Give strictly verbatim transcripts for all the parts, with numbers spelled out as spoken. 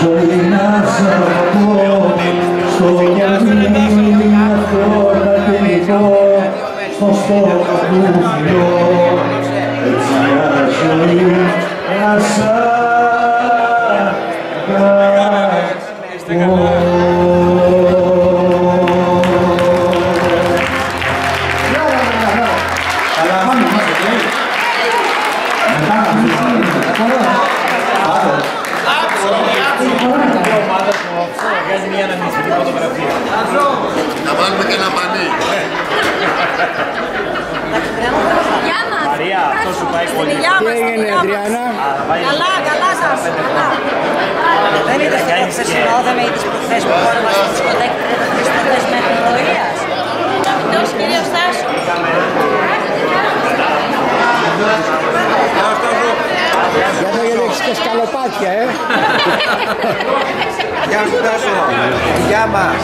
ζωή να σ' αγαπώ, στο γυαλί αυτό τα τελικό, στο στόμα του φιλώ, έτσι μια ζωή να σ' αγαπώ. Να βάλουμε και ένα πανί. Μαρία, αυτό σου πάει πολύ. Τι έγινε, Αντριάννα? Καλά, καλά σας. Δεν είδες το χθεσινό, δεν με είδες προχθές που χόρευα στη δισκοτέκη τρεις προχθές με επινοίας. Αυτός κύριος Στάσου. Για να γελέξεις και σκαλοπάτια, ε! Γεια σου Τάσο! Γεια μας!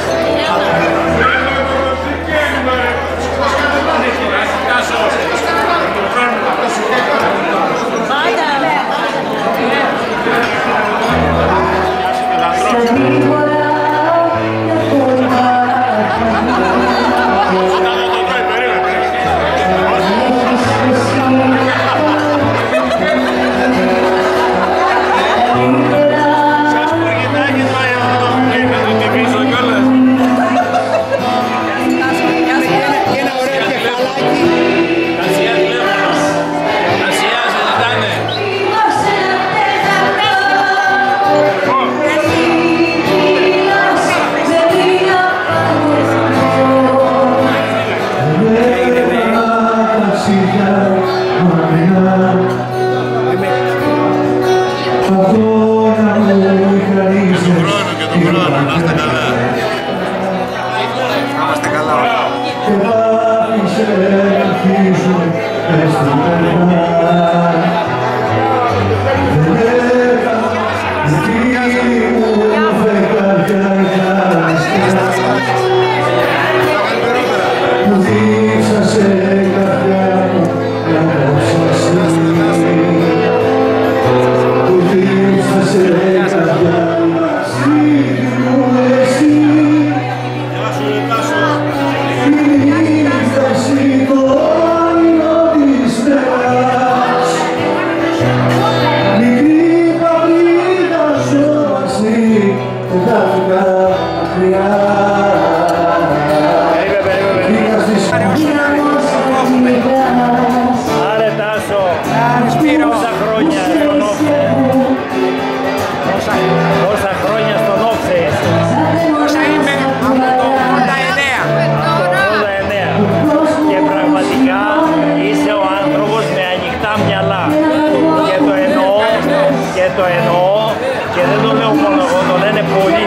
Το εννοώ και δεν το λέω μόνο εγώ, το λένε πολλοί.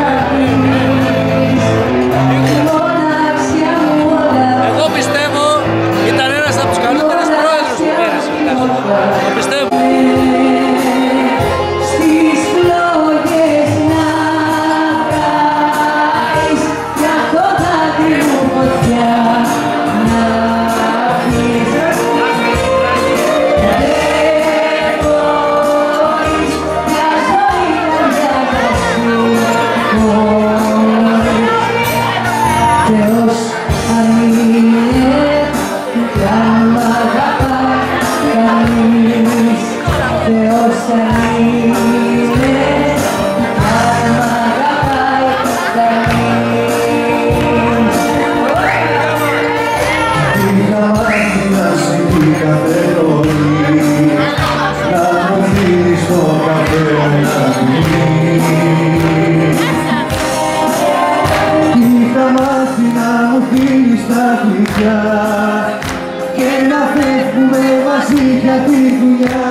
Εγώ πιστεύω ήταν ένας από τους καλύτερους πρόεδρους που πέρασε. Το πιστεύω. Και να φεύγουμε μαζί για τη δουλειά.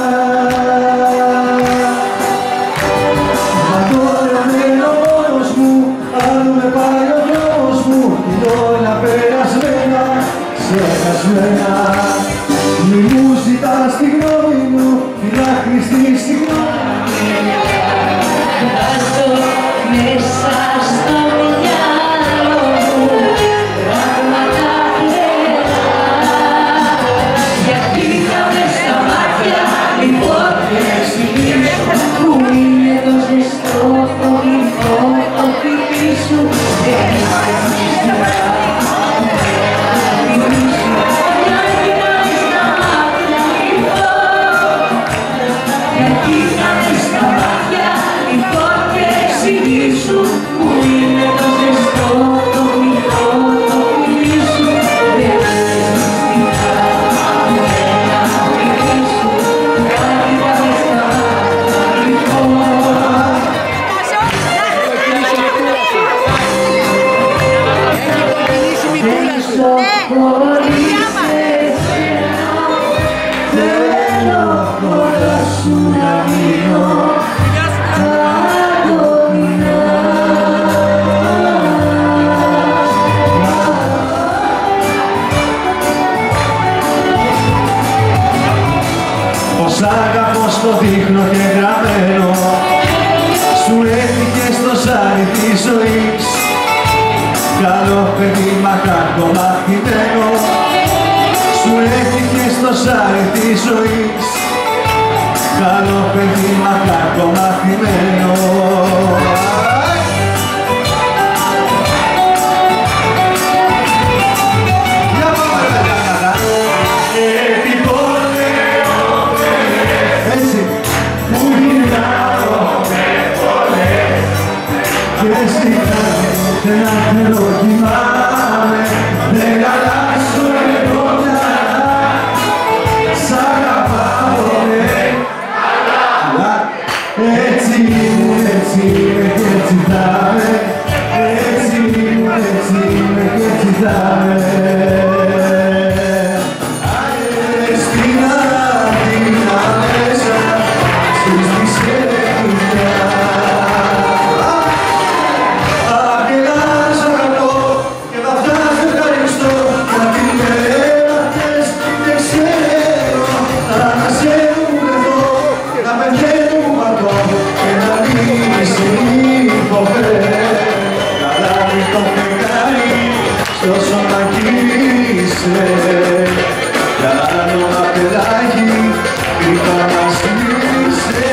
Μα τώρα μένω μόνος μου, αν με πάει ο δρόμος μου, κι όλα περασμένα, ξεχασμένα. Μη μου ζητάς τη γνώμη μου, να χρηστείς τη γνώμη μου. Βάζω μέσα στο μυαλό μου πράγματα τρελά, γιατί θα μες στα μάτια της ζωής. Καλό παιδί μακάρι μαθημένο, σου έφυγε στο ζάρι της ζωής. Καλό παιδί μακάρι μαθημένο. Δεν θέλω κοιμάμαι, δεν αλλάζω εγώ πια. Σ' αγαπάω, έτσι ήμουν, έτσι είμαι και έτσι θα είμαι. Έτσι ήμουν, έτσι είμαι και έτσι θα είμαι. Στην Αθήνα μέσα, στις μισές τόσο μακρύσε, κάνω απελάγει, είπα μας κλείσε.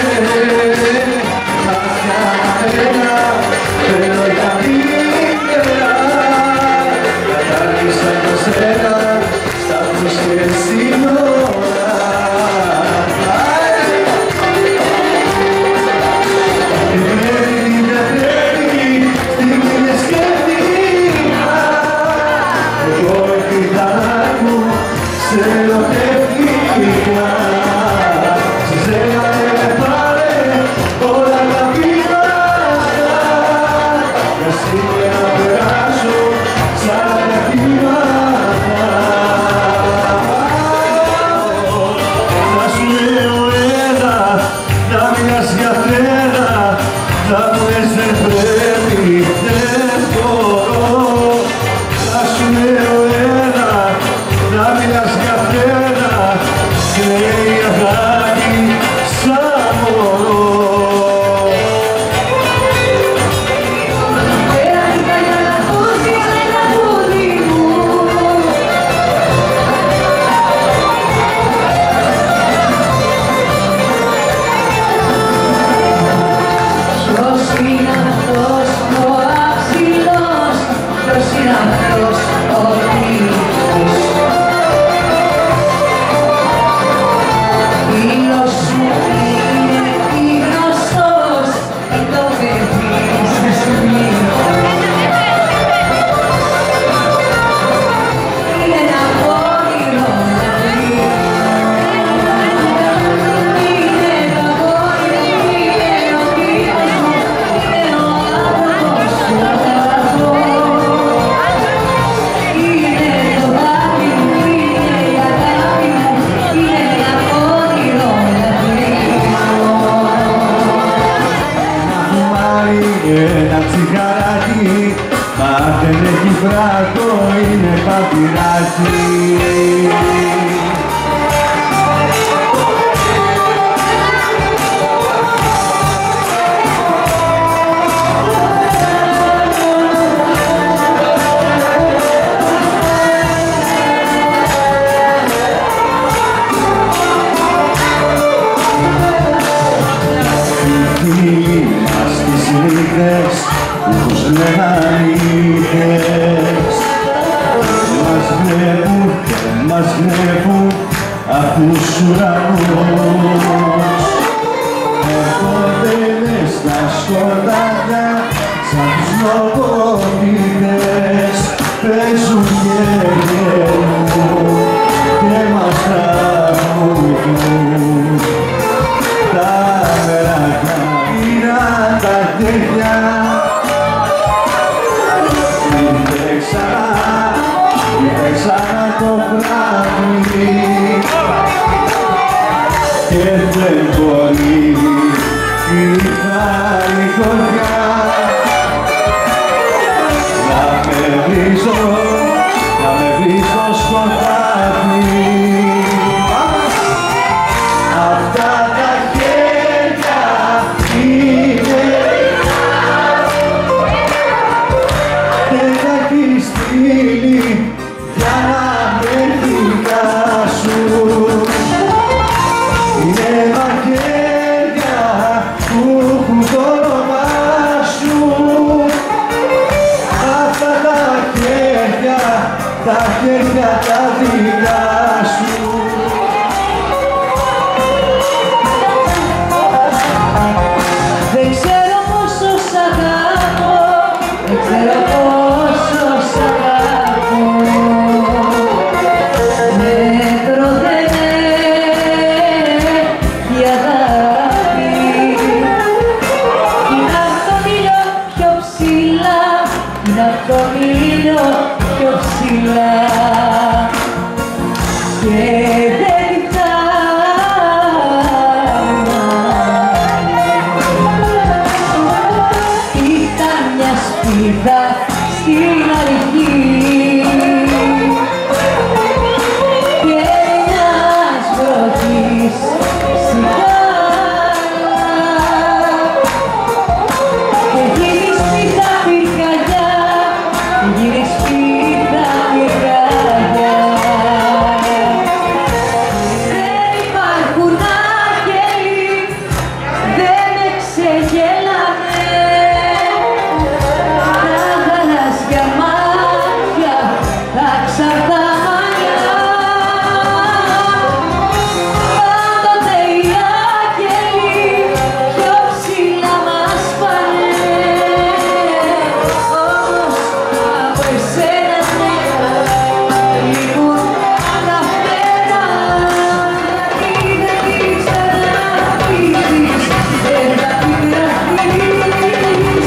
Μάτια μένα, θέλω για μήνυρα, κατάλησα το σένα, στάθμος και σύνορα. Δεν πρέπει, δεν πρέπει, στιγμές και σε ερωτεύτηκα, σε ζέγανε με πάρε όλα τα βήματα. Εσύ να περάσω σαν τα κύματα. Θα σου λέω ένα, να μιλάς για τρένα, να μου λες δεν πρέπει, δεν μπορώ. Θα σου λέω ένα, να μιλάς για πέρα, κλαίει η αγάπη σαν μωρό. Ποιος είναι αυτός ο αψιλός, ποιος είναι αυτός ο τύπος. Φίλος σου είναι ή γνωστός, ή το παιδί σε σημείο. Είναι ένα όνειρο να βρει. Είναι το όνειρο, είναι ο τύπος μου, είναι ο άνθρωπος που αγαπώ. Είναι το δάκρυ μου, είναι η αγάπη μου, είναι ένα όνειρο να βρει. Ένα τσιγαράκι, μα δεν έχει φράκο, είναι παπειράκι. Μας τις νύχτες, όπως λεγανίτες, μας βλέπουν, μας βλέπουν απ' τους ουρανούς. Έρχονται μες στα σκοτάδια, σαν τους νοπονίτες, παίζουν και γελούν και μας τραγουδούν. Τα μεράκια πήραν τα χέρια, ήρθε ξανά, ήρθε ξανά το βράδυ και δεν μπορεί η χάρη κορδιά να με βρίσω, να με βρίσω σκοτάδι. Αυτά τα χέρια είναι ήρθα στην αρχή και μιας βροχής σιγά και γύρεις σπίτα πυρκαγιά, γύρεις σπίτα πυρκαγιά. Δεν υπάρχουν άγγελοι, δεν με ξεγελάνε, τα γαλάζια μάτια, τα ξαρτά μαλλιά. Πάντοτε οι άγγελοι πιο ψηλά μας πάνε, όμως από εσένα ναι, λείπουν τα φτερά. Γιατί δεν τις αγαπήσεις, δεν τα πικραθείς,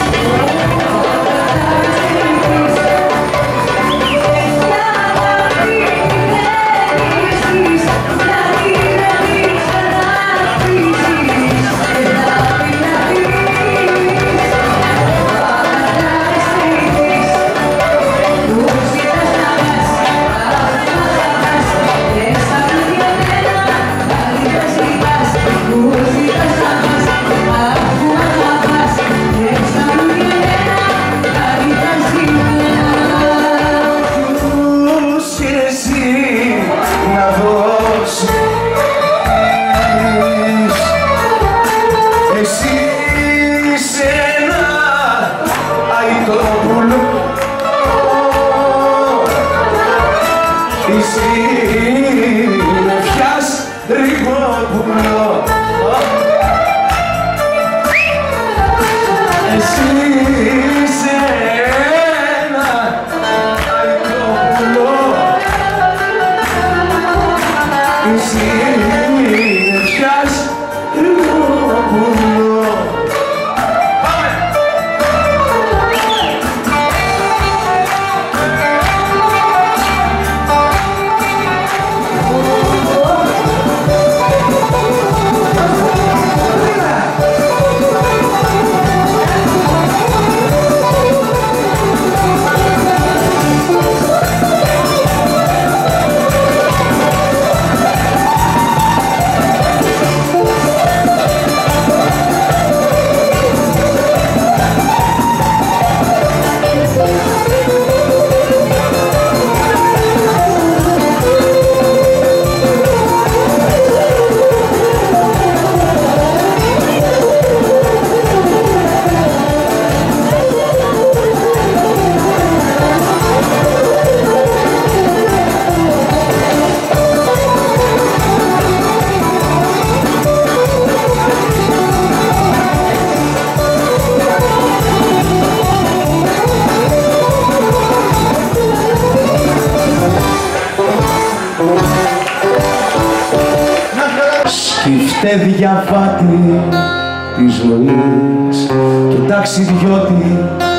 Σκυφτέ διαβάτη της ζωής και ταξιδιώτη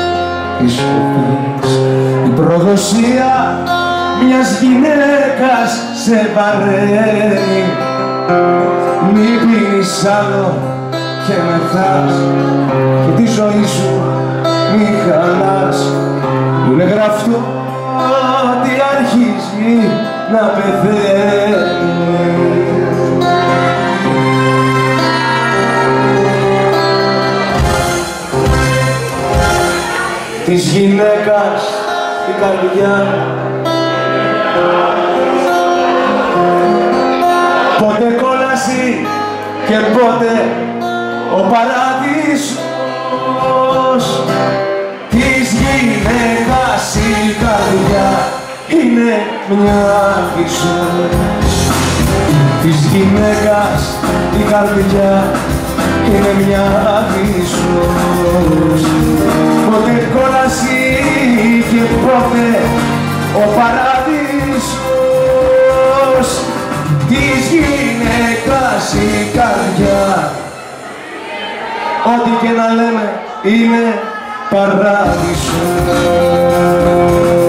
της σοφής, η προδοσία μιας γυναίκας σε βαραίνει. Μη πίνεις άλλο και μεθάς και τη ζωή σου μη χαλάς. Είναι γραφτό ότι αρχίζει να πεθαίνει. Της γυναίκας η καρδιά πότε κόλαση και πότε ο παράδεισος. Της γυναίκας η καρδιά είναι μια Ιησούς. Της γυναίκας η καρδιά είναι μια Ιησούς. Πότε κόλαση και πότε ο παράδεισος. Της γυναίκας η καρδιά, ό,τι και να λέμε είναι παράδεισος.